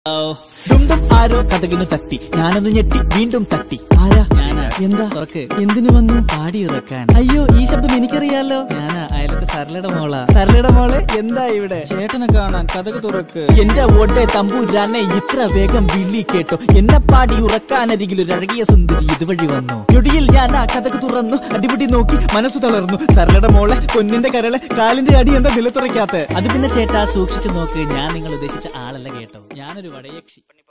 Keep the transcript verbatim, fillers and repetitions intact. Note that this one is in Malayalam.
ഡുംഡും ആരോ കഥകിനു തട്ടി, ഞാനൊന്നു ഞെട്ടി വീണ്ടും തട്ടി. ആരാ? ഞാനാ. എന്താ തുറക്ക്? എന്തിനു വന്നു? പാടി ഇറക്കാൻ. അയ്യോ, ഈ ശബ്ദം എനിക്കറിയാലോ. ഞാനാ, അയലത്തെ സരളയുടെ മോളാ. സരളയുടെ മോളെ എന്താ ഇവിടെ? ചേട്ടനെ കാണാൻ. കഥക് തുറക്ക്. എന്റെ ഓടെ തമ്പൂരാനെ ഇത്ര വേഗം വിളി കേട്ടോ. എന്നെ പാടി ഉറക്കാനരികിൽ ഒരു അഴകിയ സുന്ദരി ഇതുവഴി വന്നു. ഞൊടിയിൽ ഞാൻ ആ കഥക് തുറന്നു. അടിപിടി നോക്കി മനസ്സു തളർന്നു. സരളയുടെ മോളെ, പൊന്നിന്റെ കരളെ, കാലിന്റെ അടി എന്താ നിലത്തുറയ്ക്കാത്ത? അത് പിന്നെ ചേട്ടാ സൂക്ഷിച്ചു നോക്ക്, ഞാൻ നിങ്ങൾ ഉദ്ദേശിച്ച ആളല്ല കേട്ടോ. ഞാനൊരു വടയക്ഷി.